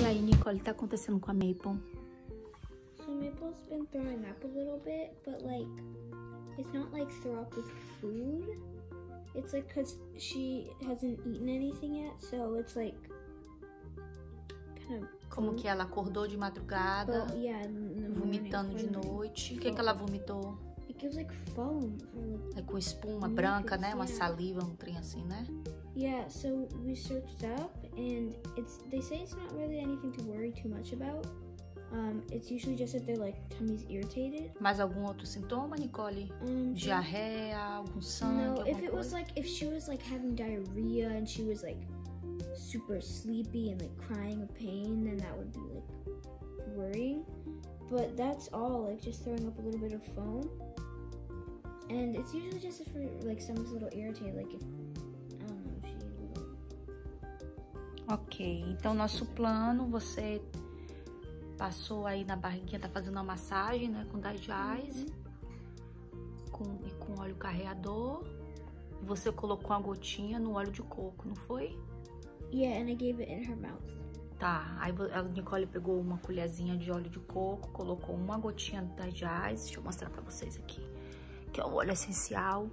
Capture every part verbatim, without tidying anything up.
aí, Nicole, tá acontecendo com a Maple? So Maple's been throwing up a little bit, but like, it's not like throw up with food. It's like because she hasn't eaten anything yet, so it's like kind of. Como que ela acordou de madrugada, But, yeah, in the vomitando morning, de noite. O que que ela vomitou? It gives like foam. Or, like, É com espuma mucus, branca, né? Uma yeah. saliva, um trem assim, né? Yeah, so we searched up, and it's they say it's not really anything to worry too much about. Um, it's usually just that their like tummy's irritated. Mais algum outro sintoma, Nicole? Um, Diarreia, algum sangue, no, alguma if it was coisa? like if she was like having diarrhea and she was like super sleepy and like crying of pain, then that would be like worrying. But that's all, like just throwing up a little bit of foam. And it's usually just if her, like someone's a little irritated, like if I don't know, she's a little. Ok, então nosso plano, você passou aí na barriguinha, tá fazendo uma massagem, né, com Dye-Jais, com, e com óleo carreador. Você colocou uma gotinha no óleo de coco, não foi? Yeah, and I gave it in her mouth. Tá, aí a Nicole pegou uma colherzinha de óleo de coco, colocou uma gotinha do Dye-Jais, deixa eu mostrar pra vocês aqui, que é o óleo essencial,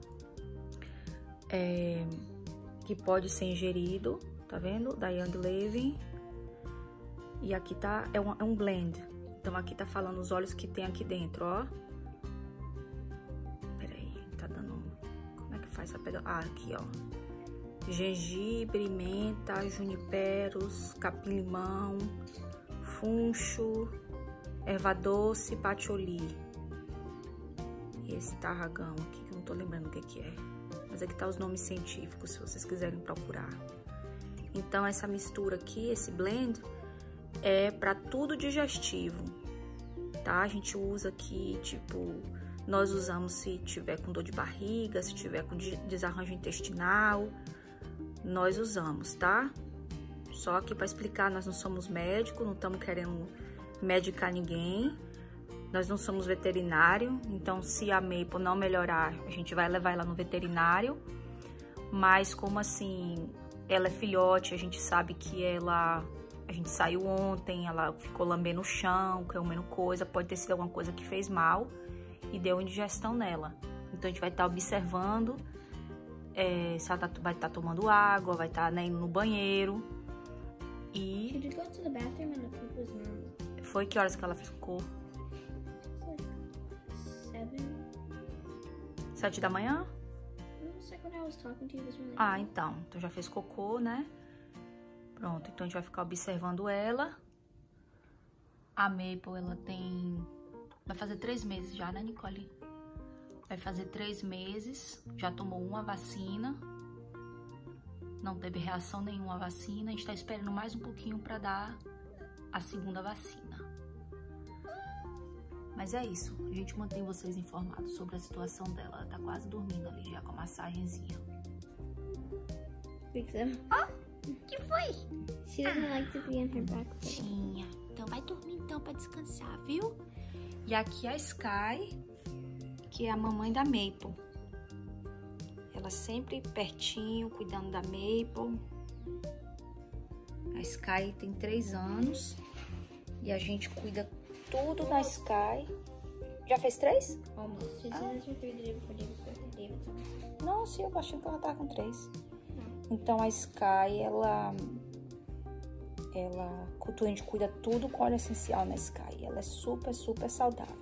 é, que pode ser ingerido, tá vendo? Da Young Living. E aqui tá, é um, é um blend. Então aqui tá falando os óleos que tem aqui dentro, ó. Peraí, tá dando... Como é que faz pra pegar? Ah, aqui, ó. Gengibre, menta, juniperos, capim-limão, funcho, erva doce, patchouli. E esse tarragão aqui, que eu não tô lembrando o que que é. Mas aqui tá os nomes científicos, se vocês quiserem procurar. Então essa mistura aqui, esse blend... é para tudo digestivo, tá? A gente usa aqui, tipo, nós usamos se tiver com dor de barriga, se tiver com desarranjo intestinal, nós usamos, tá? Só que para explicar, nós não somos médicos, não estamos querendo medicar ninguém, nós não somos veterinário, então se a Maple não melhorar, a gente vai levar ela no veterinário, mas como assim, ela é filhote, a gente sabe que ela... A gente saiu ontem, ela ficou lambendo o chão, comendo coisa, pode ter sido alguma coisa que fez mal e deu indigestão nela. Então a gente vai estar tá observando é, se ela tá, vai estar tá tomando água, vai estar tá, né, indo no banheiro. E... She did go to the bathroom and the poop was normal. Foi que horas que ela ficou? Like seven. Sete da manhã? It was like when I was talking to you, it was really Ah, então. Então já fez cocô, né? Pronto, então a gente vai ficar observando ela. A Maple, ela tem... Vai fazer três meses já, né, Nicole? Vai fazer três meses. Já tomou uma vacina. Não teve reação nenhuma à vacina. A gente tá esperando mais um pouquinho pra dar a segunda vacina. Mas é isso. A gente mantém vocês informados sobre a situação dela. Ela tá quase dormindo ali já com a massagenzinha. Big them. Oh! Que foi? She doesn't like to be in her back. Tinha. Então vai dormir então pra descansar, viu? E aqui a Sky, que é a mamãe da Maple. Ela sempre pertinho, cuidando da Maple. A Sky tem três anos. E a gente cuida tudo da Sky. Já fez três? Almost. She Ah. said this was three the day before David's birthday. David's Não, sim, eu achei que ela tava com três. Então a Sky, ela, ela, a gente cuida tudo com óleo essencial na Sky. Ela é super, super saudável.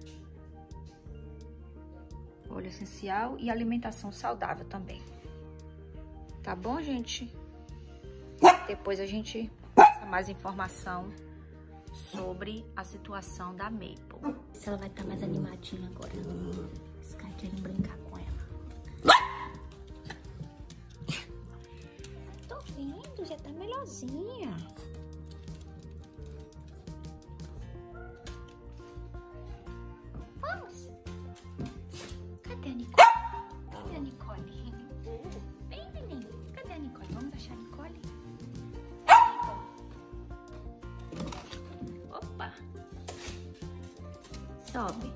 Óleo essencial e alimentação saudável também. Tá bom, gente? Depois a gente passa mais informação sobre a situação da Maple. Se ela vai estar mais animadinha agora. Sky querendo brincar com ela. Já tá melhorzinha. Vamos. Cadê a Nicole? Cadê a Nicole? Vem, menino. Cadê a Nicole? Vamos achar a Nicole? Opa. Sobe.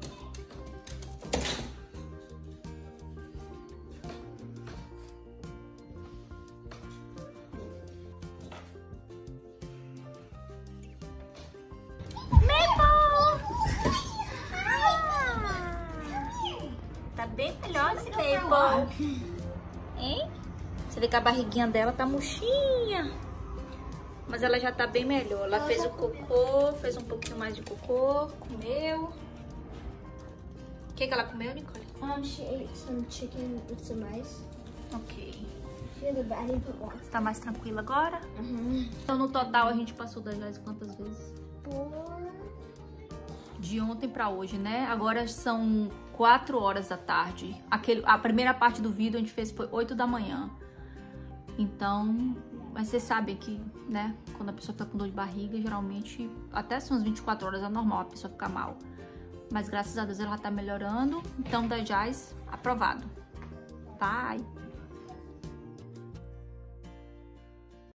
Maple? Hein? Você vê que a barriguinha dela tá murchinha. Mas ela já tá bem melhor. Ela fez o cocô, fez um pouquinho mais de cocô, comeu. O que que ela comeu, Nicole? Um, she ate some chicken with some rice. Ok. She had a bad input once. Você tá mais tranquila agora? Uhum. Então, no total, a gente passou da Jazz quantas vezes? Four. De ontem pra hoje, né? Agora são quatro horas da tarde. Aquele, a primeira parte do vídeo a gente fez foi oito da manhã. Então, mas vocês sabem que, né? Quando a pessoa fica com dor de barriga, geralmente, até são as vinte e quatro horas é normal a pessoa ficar mal. Mas graças a Deus ela tá melhorando. Então, da Jazz, aprovado. Bye!